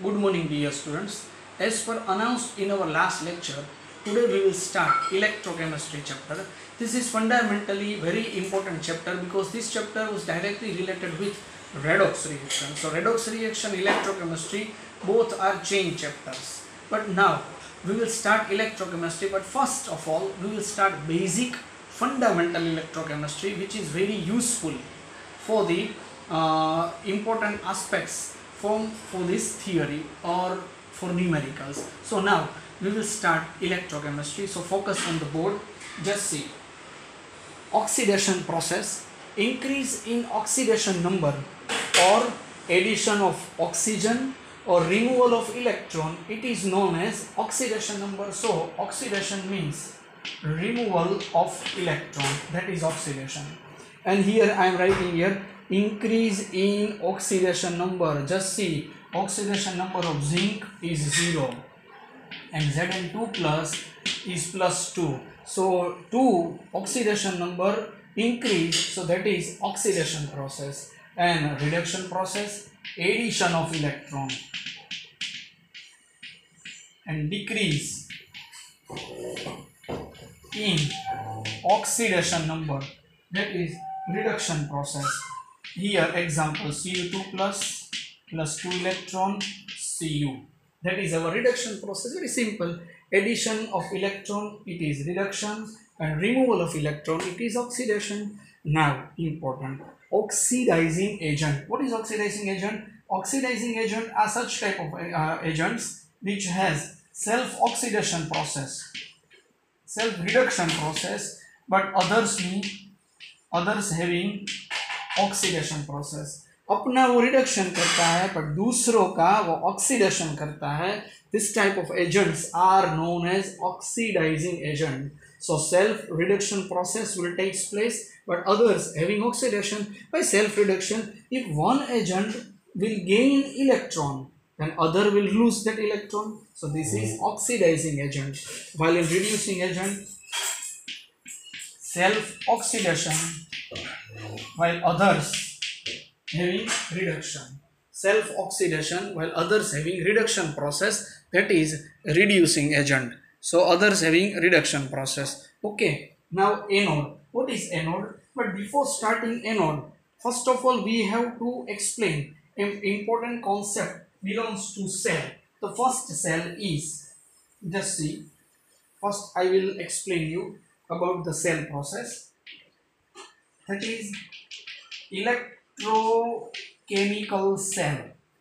Good morning dear students. As per announced in our last lecture, today we will start electrochemistry chapter. This is fundamentally very important chapter because this chapter was directly related with redox reaction. So redox reaction, electrochemistry, both are chain chapters. But now we will start electrochemistry, but first of all we will start basic fundamental electrochemistry, which is very useful for the important aspects for this theory or for numericals. So now we will start electrochemistry. So focus on the board. Just see, oxidation process, increase in oxidation number or addition of oxygen or removal of electron, it is known as oxidation number. So oxidation means removal of electron, that is oxidation. And here I am writing here increase in oxidation number. Just see, oxidation number of zinc is 0 and Zn2 plus is plus 2. So 2 oxidation number increase, so that is oxidation process. And reduction process, addition of electron, and decrease in oxidation number, that is reduction process. Here example, Cu2 plus 2 electron Cu, that is our reduction process. Very simple. Addition of electron, it is reduction, and removal of electron, it is oxidation. Now important, oxidizing agent. What is oxidizing agent? Oxidizing agent are such type of agents which has self oxidation process, self reduction process, but others having oxidation process. अपना वो reduction करता है पर दूसरों का वो oxidation करता है. This type of agents are known as oxidising agent. So self reduction process will take place, but others having oxidation. By self reduction, if one agent will gain electron, then other will lose that electron. So this is oxidizing agent. While in reducing agent, self oxidation, while others having reduction. Self oxidation while others having reduction process, that is reducing agent. So others having reduction process. Okay, now anode. What is anode? But before starting anode, first of all we have to explain an important concept belongs to cell. The first cell is, just see, first I will explain you about the cell process. That is electrochemical cell.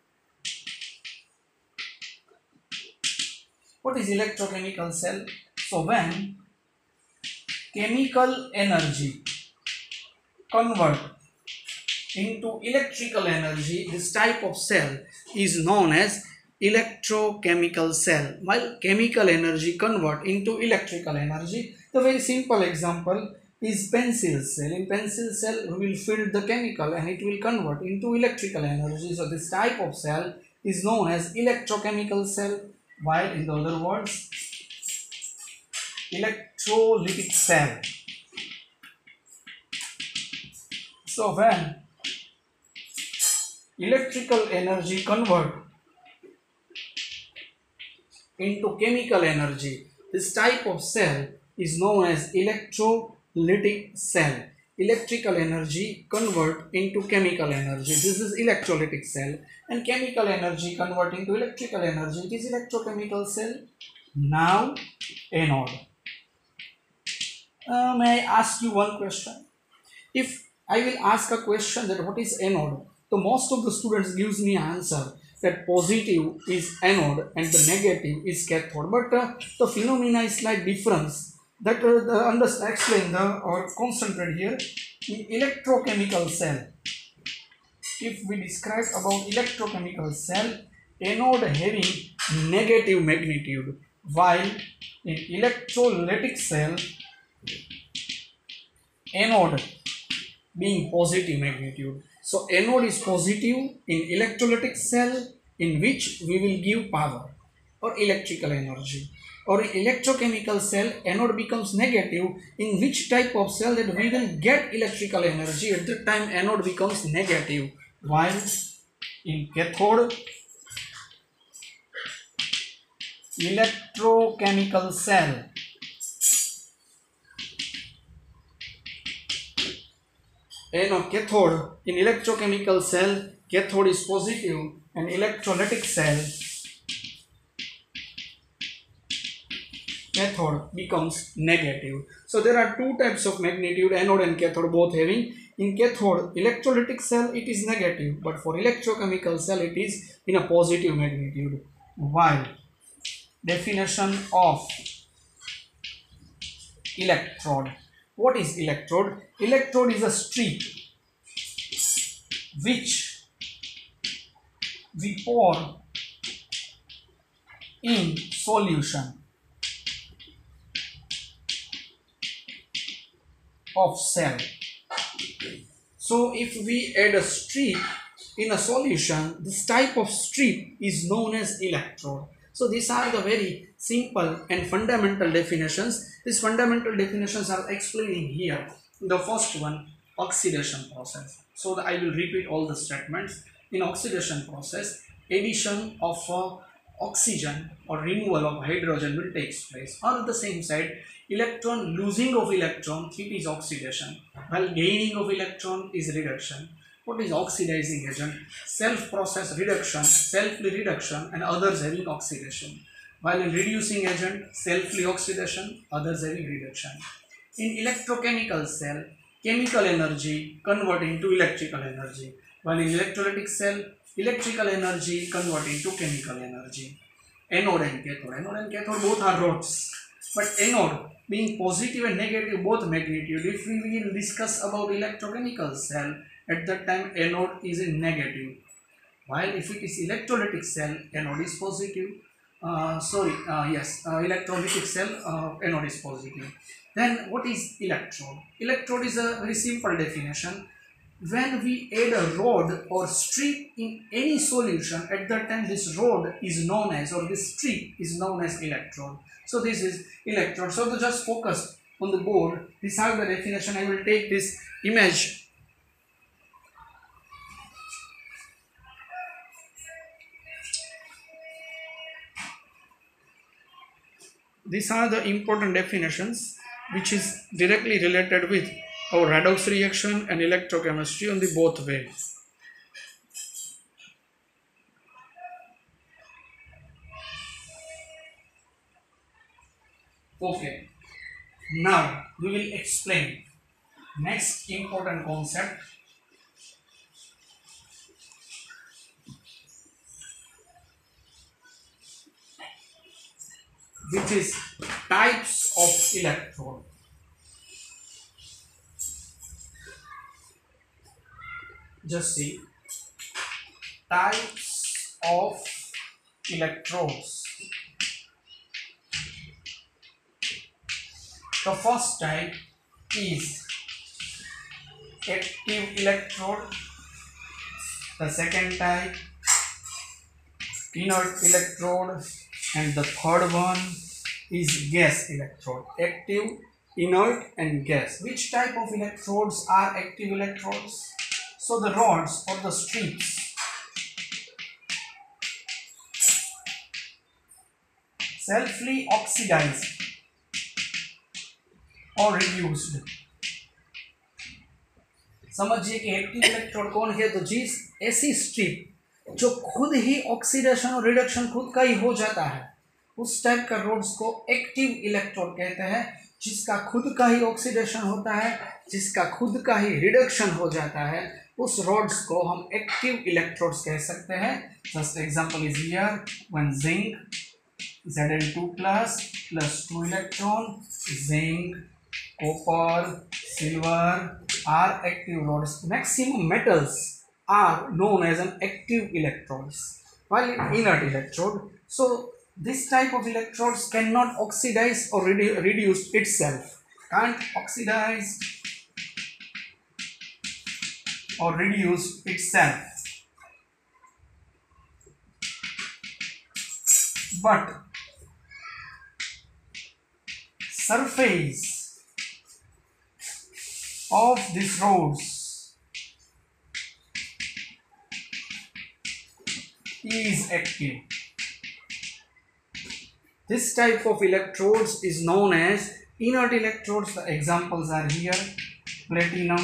What is electrochemical cell? So when chemical energy convert into electrical energy, this type of cell is known as electrochemical cell. While chemical energy convert into electrical energy, the very simple example is pencil cell. In pencil cell we will fill the chemical and it will convert into electrical energy. So this type of cell is known as electrochemical cell. While in the other words, electrolytic cell. So when electrical energy convert into chemical energy, this type of cell is known as electrolytic cell. Electrical energy convert into chemical energy, this is electrolytic cell, and chemical energy convert into electrical energy, it is electrochemical cell. Now anode. May I ask you one question? If I will ask a question that what is anode, so most of the students gives me answer that positive is anode and the negative is cathode, but the phenomena is slight difference. That explain or concentrate here in electrochemical cell. If we describe about electrochemical cell, anode having negative magnitude, while in electrolytic cell, anode being positive magnitude. So anode is positive in electrolytic cell, in which we will give power or electrical energy. Or in electrochemical cell, anode becomes negative, in which type of cell that we will get electrical energy, at that time anode becomes negative. While in cathode, electrochemical cell. Cathode. In electrochemical cell, cathode is positive, and electrolytic cell, cathode becomes negative. So there are two types of magnitude, anode and cathode, both having. In cathode, electrolytic cell, it is negative, but for electrochemical cell, it is in a positive magnitude. While definition of electrode. What is electrode? Electrode is a strip which we pour in solution of cell. So if we add a strip in a solution, this type of strip is known as electrode. So these are the very simple and fundamental definitions. These fundamental definitions are explaining here. The first one, oxidation process. So I will repeat all the statements. In oxidation process, addition of oxygen or removal of hydrogen will take place. On the same side, electron losing of electron, it is oxidation, while gaining of electron is reduction. What is oxidizing agent? Self-process reduction, self-ly reduction, and others having oxidation. While in reducing agent, self-ly oxidation, others having reduction. In electrochemical cell, chemical energy convert into electrical energy, while in electrolytic cell, electrical energy convert into chemical energy. Anode and cathode. Anode and cathode both are rods, but anode being positive and negative both magnitude. If we will discuss about electrochemical cell, at that time anode is in negative, while if it is electrolytic cell, anode is positive. Electrolytic cell, anode is positive. Then what is electrode? Electrode is a very simple definition. When we add a rod or strip in any solution, at that time this rod is known as, or this strip is known as electrode. So this is electrode. So to just focus on the board, these are the definition. I will take this image. These are the important definitions which is directly related with our redox reaction and electrochemistry on the both way. Okay, now we will explain next important concept, which is types of electrode. Just see, types of electrodes. The first type is active electrode. The second type, inert electrode, and the third one is gas electrode. Active, inert, and gas. Which type of electrodes are active electrodes? So the rods or the strips selfly oxidized और reduced. समझिए कि active electrode कौन है? तो जिस ऐसी strip जो खुद ही ऑक्सीडेशन और रिडक्शन खुद का ही हो जाता है, उस टाइप का रोड्स को एक्टिव इलेक्ट्रोड कहते हैं. जिसका खुद का ही ऑक्सीडेशन होता है, जिसका खुद का ही रिडक्शन हो जाता है, उस रोड्स को हम एक्टिव इलेक्ट्रोड्स कह सकते हैं. Just example is here, when zinc Zn2 plus 2 electron, zinc, copper, silver are active rods. Maximum metals are known as an active electrodes, while inert electrode. So this type of electrodes cannot oxidize or reduce itself. Can't oxidize or reduce itself. But surface of these rods is active. This type of electrodes is known as inert electrodes. The examples are here: platinum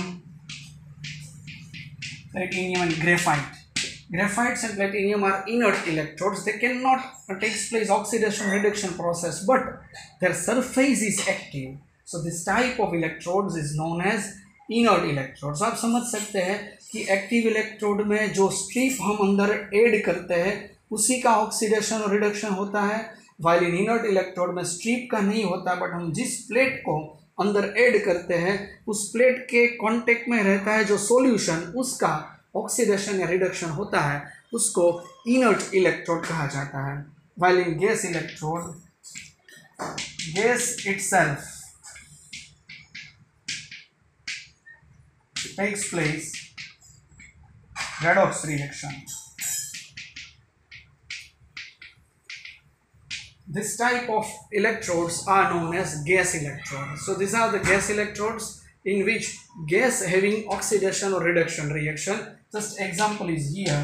and graphite. Graphites and platinum are inert electrodes. They cannot take place oxidation reduction process, but their surface is active. So this type of electrodes is known as inert electrodes. आप समझ सकते हैं कि active electrode में जो strip हम अंदर add करते हैं उसी का ऑक्सीडेशन और रिडक्शन होता है, वाइल इन इनर्ट इलेक्ट्रोड में स्ट्रिप का नहीं होता, बट हम जिस प्लेट को अंदर ऐड करते हैं उस प्लेट के कांटेक्ट में रहता है जो सॉल्यूशन, उसका ऑक्सीडेशन या रिडक्शन होता है, उसको इनर्ट इलेक्ट्रोड कहा जाता है. While in gas electrode, gas itself takes place redox reaction. This type of electrodes are known as gas electrodes. So these are the gas electrodes in which gas having oxidation or reduction reaction. Just example is here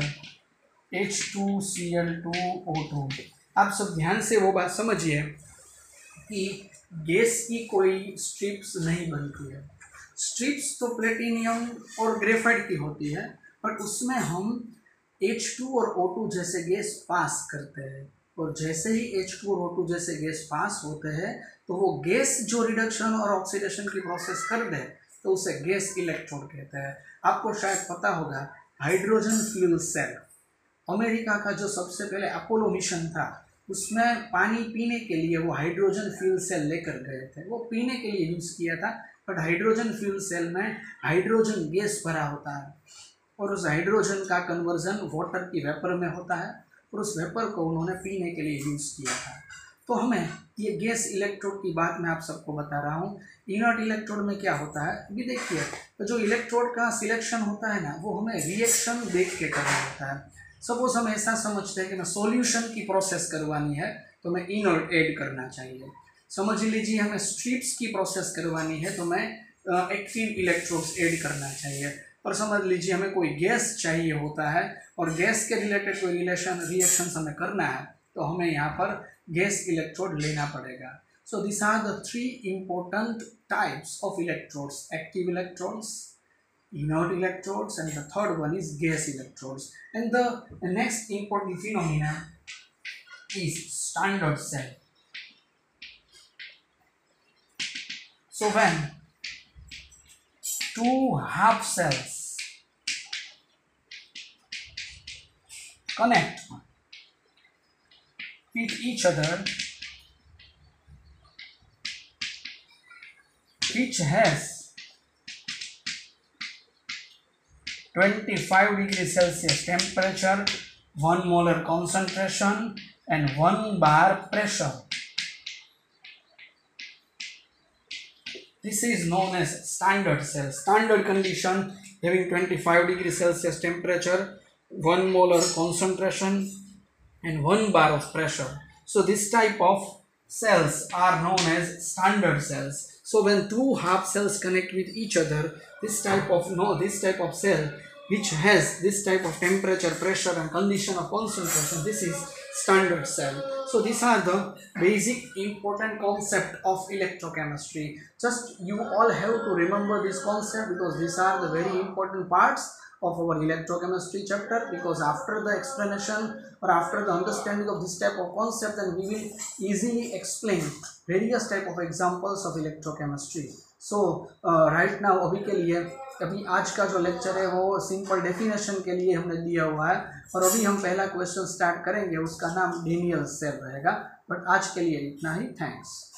H2Cl2O2. आप सब ध्यान से वो बात समझिए कि gas की कोई स्ट्रिप्स नहीं बनती है. स्ट्रिप्स तो प्लेटिनियम और ग्रेफाइट की होती है, पर उसमें हम H2 और O2 जैसे गैस पास करते हैं, और जैसे ही H2 और O2 जैसे गैस पास होते हैं तो वो गैस जो रिडक्शन और ऑक्सीडेशन की प्रोसेस कर दे तो उसे गैस इलेक्ट्रोड कहते हैं. आपको शायद पता होगा हाइड्रोजन फ्यूल सेल, अमेरिका का जो सबसे पहले अपोलो मिशन था उसमें पानी पीने के लिए वो हाइड्रोजन फ्यूल सेल लेकर गए थे. वो पीने के लिए यूज़ किया था, बट हाइड्रोजन फ्यूल सेल में हाइड्रोजन गैस भरा होता है और उस हाइड्रोजन का कन्वर्जन वाटर की वेपर में होता है और उस वेपर को उन्होंने पीने के लिए यूज़ किया था. तो हमें ये गैस इलेक्ट्रोड की बात मैं आप सबको बता रहा हूँ. इनर्ट इलेक्ट्रोड में क्या होता है अभी देखिए, तो जो इलेक्ट्रोड का सिलेक्शन होता है ना वो हमें रिएक्शन देख के करना होता है. सपोज हम ऐसा समझते हैं कि मैं सॉल्यूशन की प्रोसेस करवानी है तो मैं इनर्ट ऐड करना चाहिए. समझ लीजिए हमें स्ट्रिप्स की प्रोसेस करवानी है तो मैं एक्टिव इलेक्ट्रोड्स ऐड करना चाहिए. और समझ लीजिए हमें कोई गैस चाहिए होता है और गैस के रिलेटेड कोई रिएक्शन हमें करना है तो हमें यहाँ पर गैस इलेक्ट्रोड लेना पड़ेगा. So this are the 3 important types of electrodes: active electrodes, inert electrodes, and the third one is gas electrodes. And the next important phenomenon is standard cell. So when two half cells connect with each other, which has 25 degrees Celsius temperature, 1 molar concentration and 1 bar pressure. This is known as standard cell. Standard condition having 25 degrees Celsius temperature, 1 molar concentration and 1 bar of pressure. So this type of cells are known as standard cells. So when two half cells connect with each other, this type of cell which has this type of temperature, pressure and condition of concentration, this is standard cell. So these are the basic important concept of electrochemistry. Just you all have to remember this concept because these are the very important parts of our electrochemistry chapter, because after the explanation or after the understanding of this type of concept, then we will easily explain various type of examples of electrochemistry. So right now अभी आज का जो lecture है वो simple definition के लिए हमने दिया हुआ है और अभी हम पहला क्वेश्चन स्टार्ट करेंगे, उसका नाम डेनियल सेल रहेगा. बट आज के लिए इतना ही. थैंक्स.